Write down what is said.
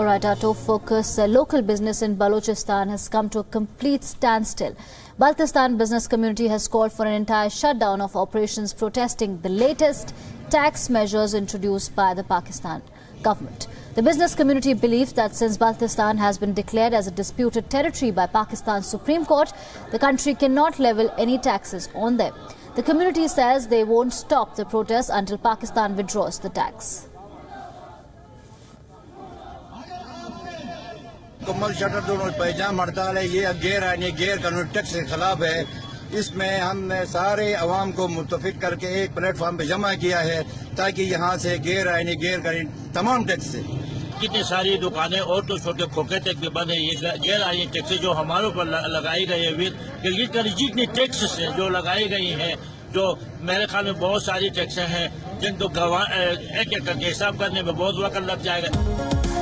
All right, our top focus, local business in Balochistan has come to a complete standstill. Baltistan business community has called for an entire shutdown of operations protesting the latest tax measures introduced by the Pakistan government. The business community believes that since Baltistan has been declared as a disputed territory by Pakistan's Supreme Court, the country cannot level any taxes on them. The community says they won't stop the protests until Pakistan withdraws the tax. मुकम्मल शटरडाउन और पैजाम हड़ताल है। ये गैर कानूनी tax के खिलाफ है। इसमें हमने सारे अवाम को मुत्तफिक करके एक प्लेटफॉर्म पे जमा किया है ताकि यहाँ से गैर कानूनी तमाम टैक्स से कितनी सारी दुकानें और तो छोटे खोखे तक भी बंद है। ये गैर आईनी टैक्स जो हमारे ऊपर लगाई गई है गिलगित का जितनी टैक्स है जो लगाई गई है, जो मेरे ख्याल में बहुत सारी टैक्सें हैं जिनको एक एक करके हिसाब करने में बहुत वक्त लग जाएगा।